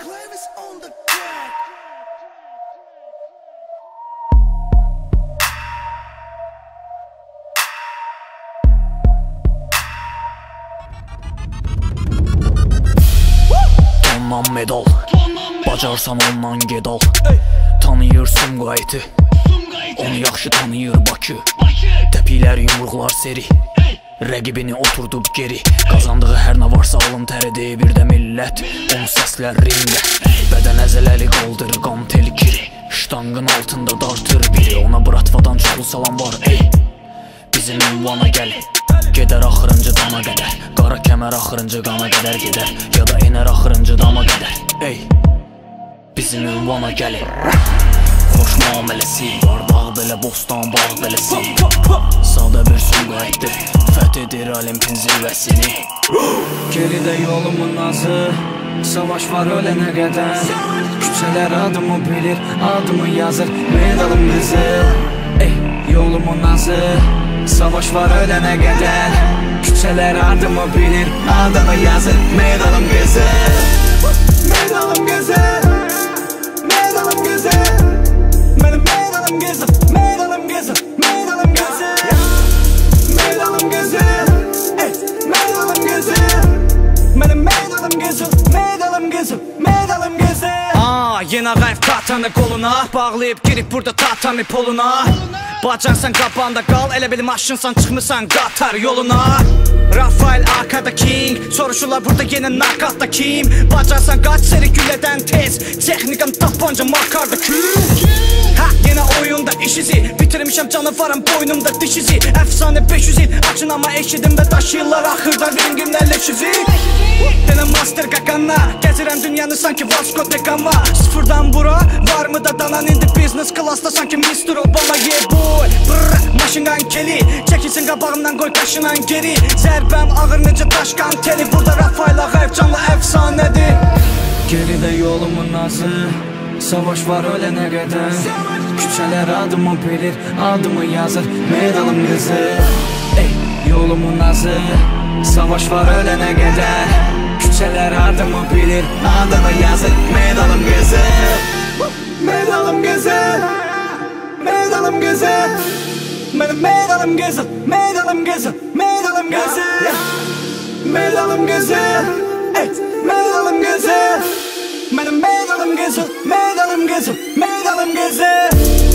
Clavis on the track. Tondan medal, bacarsan ondan gedal. Tanıyır Sumqayıtı, onu yaxşı tanıyır Bakı. Təpiklər, yumruqlar seri, rəqibini oturdub geri. Qazandığı hər nə varsa alın təridir, bir də millət onu səslər ringə. Bədən əzələli qaldır, qan telkiri, ştanqın altında dartır biri. Ona bratvadan çoxlu salam var, ey, bizim ünvana gəl. Gedər axırıncı dama qədər, qara kəmər axırıncı qana qədər gedər. Ya da enər axırıncı dama qədər, ey, bizim ünvana gəlir. Xoş müamiləsi var, dağ belə, bostan, bağ beləsi. Sadə bir Sumqayıtdır, fəth edir Olimpin zirvəsini. Geridə yolumun nazı, savaş var ölənə qədər. Küçələr adımı bilir, adımı yazır, medalım qızıl. Ey, yolumun nazı, savaş var ölənə qədər. Küçələr adımı bilir, adımı yazır, medalım qızıl. Medalım qızıl, medalım qızıl. Mənim medalım qızıl, medalım qızıl, medalım qızıl. Medalım qızıl, medalım qızıl. Mənim medalım qızıl, medalım qızıl, medalım qızıl. Yenə qayf katanı qoluna, bağlayıb girib burada tatami poluna. Bacarsan qabanda qal, elə bil maşınsan çıxmısan qatar yoluna. Rafael arkada king, soruşurlar burada yenə nakatda kim. Bacarsan qaç seri güllədən tez, texnikam tapanca makarda kül. Yenə oyunda iş izi, bitirmişəm canavarım boynumda diş izi. Əfsanə 500 il, açın ama eşidim və daşıyırlar axırda ringimlə leşizi. Denə master qaqanla, gəzirəm dünyanı sanki Vasco da Gama. Sıfırdan bura, var mı da danan indi business classda sanki Mr. Obama. Yeah boy, brrr, maşınqan keli, çəkilsin qabağımdan qoy qaşınan geri. Zərbəm ağır necə daşqan teli, burada Rafael Ağayev canlı əfsanədir. Geridə yolumun nazı, savaş var ölənə qədər. Küçələr adımı bilir, adımı yazır, medalım qızıl. Ey, yolumun nazı, savaş var ölənə qədər. Küçələr adımı bilir, adımı yazır, medalım qızıl. Medalım qızıl, medalım qızıl. Mənim medalım qızıl, medalım qızıl, medalım qızıl. Medalım qızıl, medalım qızıl. Mənim medalım qızıl, medalım qızıl, medalım qızıl.